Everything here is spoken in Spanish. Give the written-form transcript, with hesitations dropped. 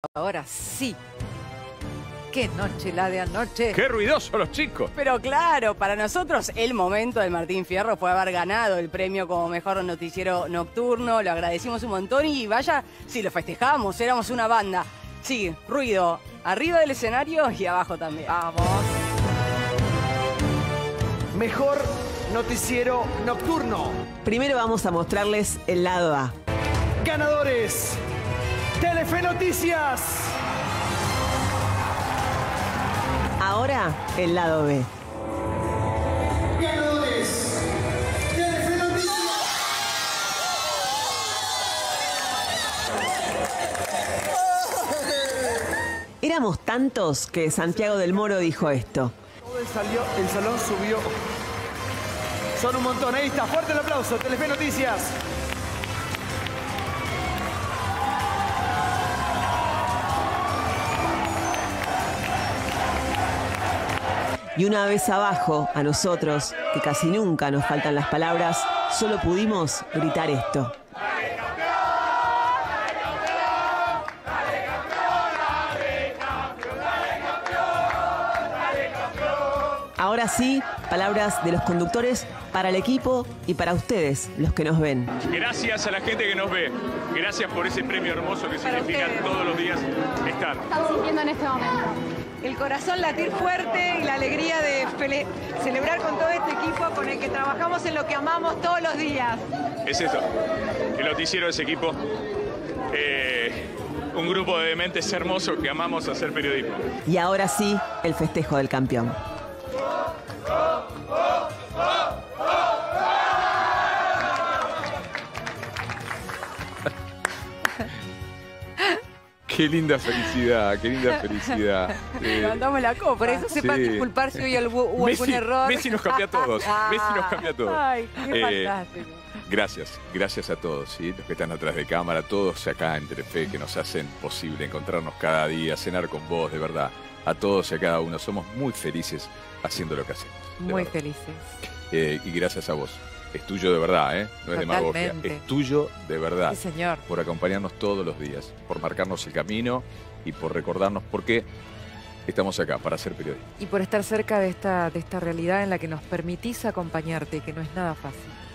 Ahora sí. Qué noche la de anoche. ¡Qué ruidosos los chicos! Pero claro, para nosotros el momento del Martín Fierro fue haber ganado el premio como mejor noticiero nocturno. Lo agradecimos un montón y vaya, si lo festejamos, éramos una banda. Sí, ruido arriba del escenario y abajo también. Vamos. Mejor noticiero nocturno. Primero vamos a mostrarles el lado A. Ganadores. Telefe Noticias. Ahora el lado B. Ganadores. Telefe Noticias. Éramos tantos que Santiago del Moro dijo esto. Todo el salón subió. Son un montón. Ahí está. Fuerte el aplauso. Telefe Noticias. Y una vez abajo, a nosotros, que casi nunca nos faltan las palabras, solo pudimos gritar esto. Ahora sí, palabras de los conductores para el equipo y para ustedes, los que nos ven. Gracias a la gente que nos ve. Gracias por ese premio hermoso que significa todos los días estar. ¿Qué están sintiendo en este momento? El corazón latir fuerte y la alegría de celebrar con todo este equipo con el que trabajamos en lo que amamos todos los días. Es esto. El noticiero de ese equipo. Un grupo de dementes hermosos que amamos hacer periodismo. Y ahora sí, el festejo del campeón. Qué linda felicidad, qué linda felicidad. Levantamos la copa. Por eso sepan Sí. disculpar si hoy hubo algún error. Messi nos cambia a todos. Messi nos cambia a todos. Ay, qué fantástico. Gracias a todos, ¿sí? Los que están atrás de cámara, todos acá en Telefe que nos hacen posible encontrarnos cada día, cenar con vos, de verdad. A todos y a cada uno. Somos muy felices haciendo lo que hacemos. de Muy verdad. felices. Y gracias a vos. Es tuyo de verdad, ¿eh? No es demagogia. Totalmente. Es tuyo de verdad. Sí, señor. Por acompañarnos todos los días, por marcarnos el camino y por recordarnos por qué estamos acá, para hacer periodismo. Y por estar cerca de esta realidad en la que nos permitís acompañarte, que no es nada fácil.